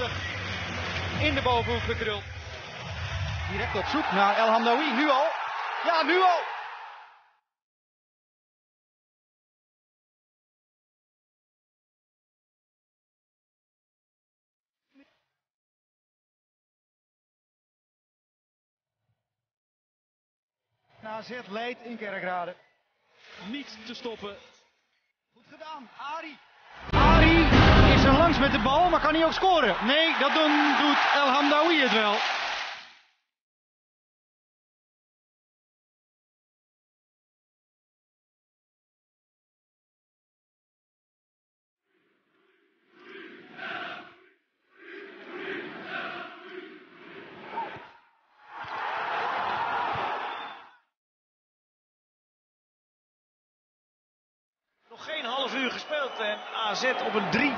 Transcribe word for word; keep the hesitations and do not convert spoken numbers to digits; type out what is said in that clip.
prachtig in de bovenhoek gekruld. Direct op zoek naar El Hamdaoui. Nu al. Ja, nu al. A Z leidt in Kerkrade. Niet te stoppen. Goed gedaan, Ari. Ari is er langs met de bal, maar kan hij ook scoren? Nee, dat doen, doet El Hamdaoui het wel. Nog geen half uur gespeeld en A Z op een drie